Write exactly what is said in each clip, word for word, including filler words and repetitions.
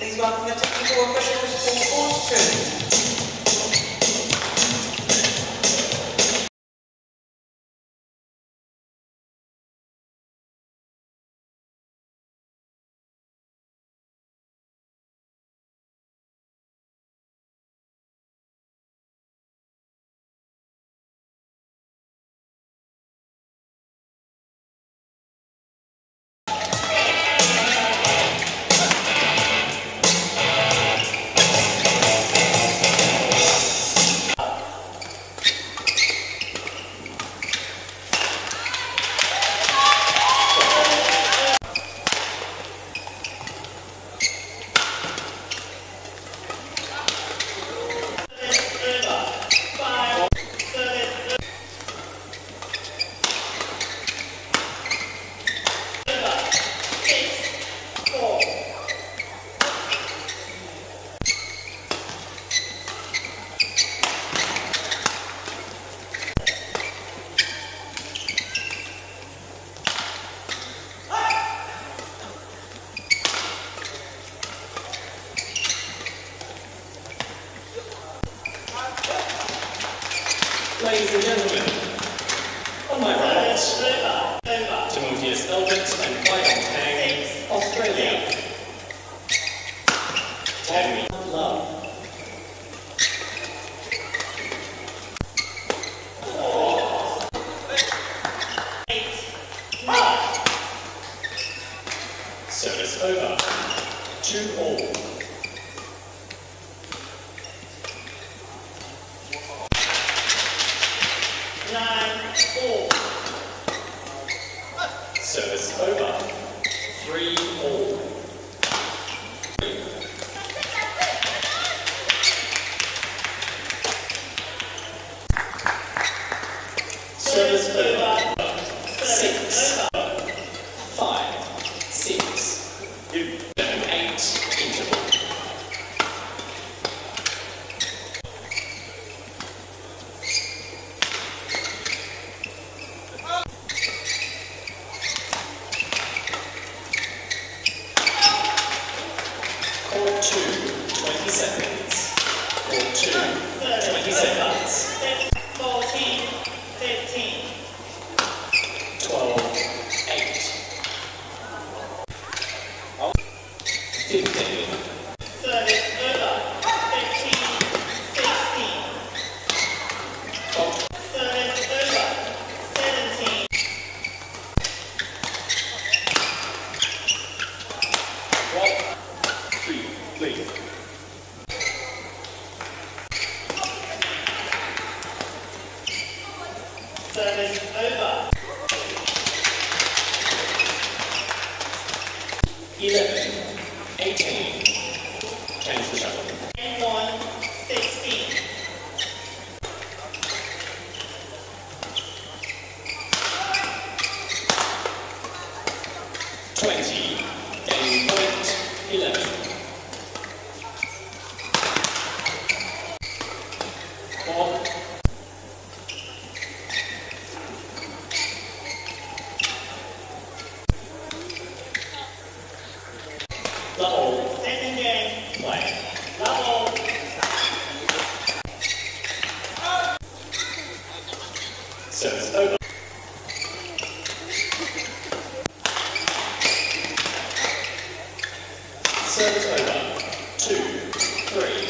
Please welcome the technical officials for course two. Ladies and gentlemen, on my right, Timotheus Elbert and Byron Tang, Australia. Tammy Love. Service over. Two all. Nine, four. Service over. Three all. Service over. Six. Five. Six. Seven, eight. Interval. Court two, twenty seconds. Court two, twenty seconds. Fourteen, fifteen. twelve, eight. fifteen. Service over. Fifteen, sixteen. Oh, Service over. Seventeen. well, three, please. Service over. eleven, eighteen. Change the shuttle. Ten, one, sixteen. twenty. Game point. eleven. Four. Double. Second game. Play. Double. Service over. Service over. Two, three.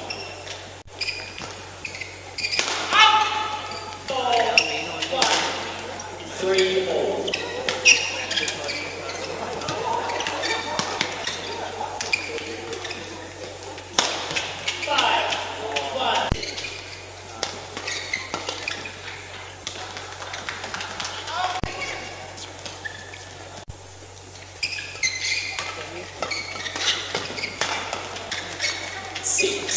Four, one. Three all. Five, one. Six.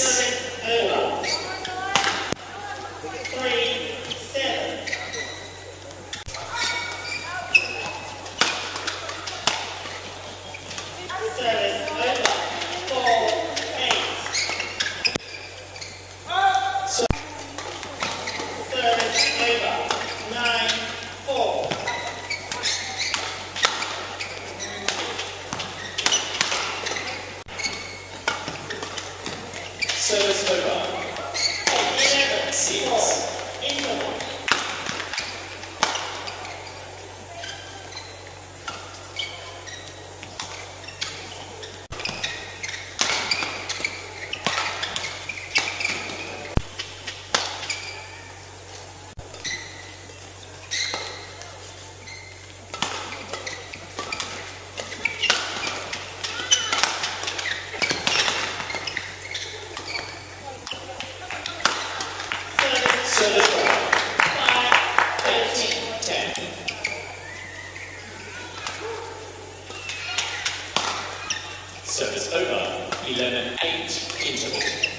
Service over. eleven, Six. four, interval. Service over. five, thirteen. Ten. Service over. Eleven eight. Interval.